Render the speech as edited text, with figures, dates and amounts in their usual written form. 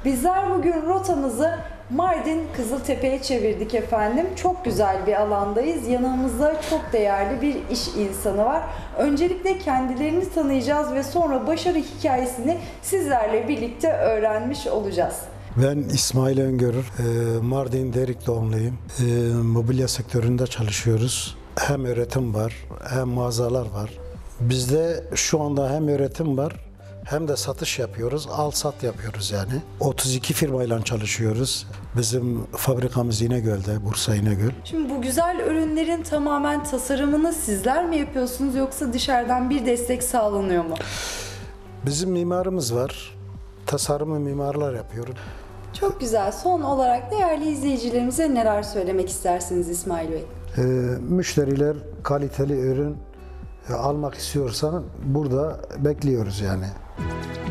Bizler bugün rotamızı Mardin Kızıltepe'ye çevirdik efendim. Çok güzel bir alandayız. Yanımızda çok değerli bir iş insanı var. Öncelikle kendilerini tanıyacağız ve sonra başarı hikayesini sizlerle birlikte öğrenmiş olacağız. Ben İsmail Öngörür, Mardin Derik doğumluyum. Mobilya sektöründe çalışıyoruz. Hem üretim var, hem mağazalar var. Bizde şu anda hem üretim var, hem de satış yapıyoruz, al-sat yapıyoruz yani. 32 firmayla çalışıyoruz. Bizim fabrikamız İnegöl'de, Bursa İnegöl. Şimdi bu güzel ürünlerin tamamen tasarımını sizler mi yapıyorsunuz yoksa dışarıdan bir destek sağlanıyor mu? Bizim mimarımız var, tasarımı mimarlar yapıyor. Çok güzel. Son olarak değerli izleyicilerimize neler söylemek istersiniz İsmail Bey? Müşteriler kaliteli ürün almak istiyorsan burada bekliyoruz yani.